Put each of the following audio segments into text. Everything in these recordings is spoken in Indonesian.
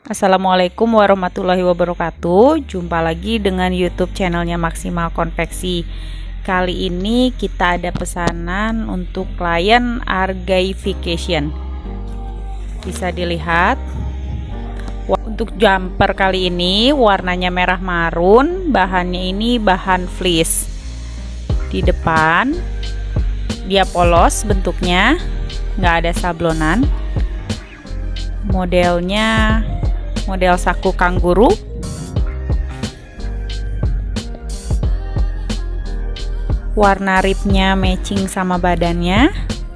Assalamualaikum warahmatullahi wabarakatuh. Jumpa lagi dengan YouTube channelnya Maksimal Konveksi. Kali ini kita ada pesanan untuk klien Argaification. Bisa dilihat. Untuk jumper kali ini warnanya merah marun, bahannya ini bahan fleece. Di depan dia polos bentuknya, nggak ada sablonan. Modelnya model saku kangguru. Warna ribnya matching sama badannya.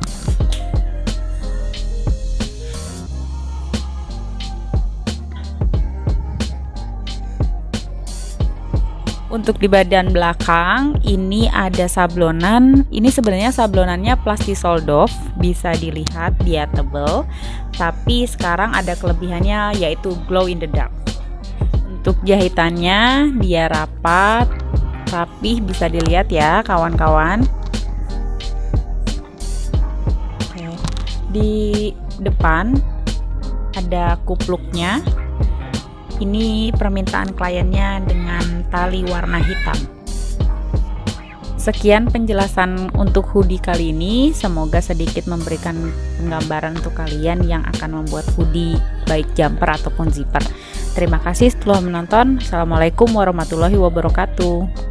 Untuk di badan belakang ini ada sablonan. Ini sebenarnya sablonannya Plasti-Soldov, bisa dilihat dia tebel. Tapi sekarang ada kelebihannya yaitu glow in the dark. Untuk jahitannya dia rapat, rapih, bisa dilihat ya kawan-kawan. Di depan ada kupluknya. Ini permintaan kliennya dengan tali warna hitam. Sekian penjelasan untuk hoodie kali ini. Semoga sedikit memberikan penggambaran untuk kalian yang akan membuat hoodie baik jumper ataupun zipper. Terima kasih telah menonton. Assalamualaikum warahmatullahi wabarakatuh.